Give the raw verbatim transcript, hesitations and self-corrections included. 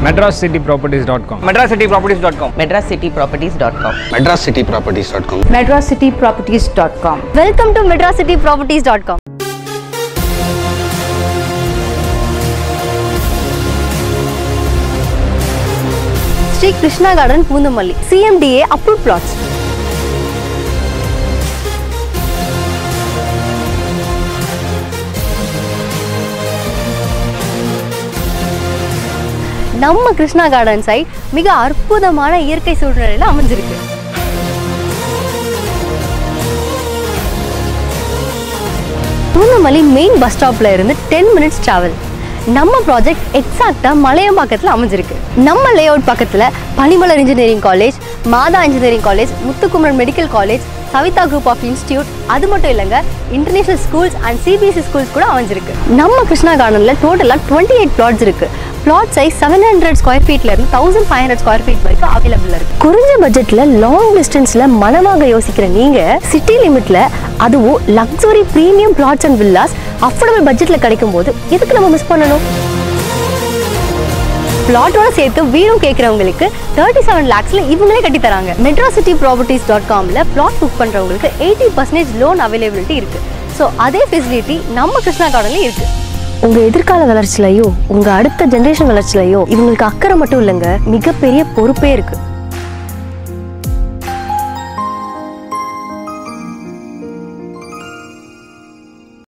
madras city properties dot com madras city properties dot com madras city properties dot com madras city properties dot com madras city properties dot com Welcome to madras city properties dot com. Sri Krishna Garden, Pundamalli. C M D A approved plots. நம்ம Krishna garden side மிக அற்புதமான இயற்கை சூழ்நிலையில அமைஞ்சிருக்கு. Poonamallee main bus ஸ்டாப்ல இருந்து ten minutes travel. நம்ம project எக்ஸாக்டா மலையம்பாக்கத்தில் அமைஞ்சிருக்கு. நம்ம லே அவுட் பக்கத்துல Panimalar engineering college, Matha engineering college, Muthukumaran medical college, Savitha group of institute, அது மட்டும் இல்லைங்க international schools and CBSE schools கூட அமைஞ்சிருக்கு. நம்ம கிருஷ்ணா கார்டன்ல டோட்டலாக டுவெண்ட்டி எயிட் பிளாட்ஸ் இருக்கு. Flat size seven hundred square ஃபீட்ல இருந்து thousand five hundred square feet வரைக்கும் அவைலபிள் இருக்கு. குறைஞ்ச பட்ஜெட்ல லாங் டிஸ்டன்ஸ்ல மனவாக யோசிக்கிற நீங்க சிட்டி லிமிட்ல அதுவும் luxury premium flats and villas affordable பட்ஜெட்ல கிடைக்கும் போது எதுக்கு நம்ம மிஸ் பண்ணணும்? பிளாட்டோட சேர்த்து வீடும் கேட்கறவங்களுக்கு தேர்ட்டி செவன் லேக்ஸ்ல இவங்களே கட்டி தராங்க. madras city properties dot com ல பிளாட் புக் பண்றவங்களுக்கு எயிட்டி பர்சன்டேஜ் லோன் அவைலபிலிட்டி இருக்கு. ஸோ அதே ஃபெசிலிட்டி நம்ம கிருஷ்ணா கார்டன்ல இருக்கு. உங்க எதிர்கால வளர்ச்சியிலையும் உங்க அடுத்த ஜெனரேஷன் வளர்ச்சியிலையும் இவங்களுக்கு அக்கறை மட்டும் இல்லைங்க, மிகப்பெரிய பொறுப்பே இருக்கு.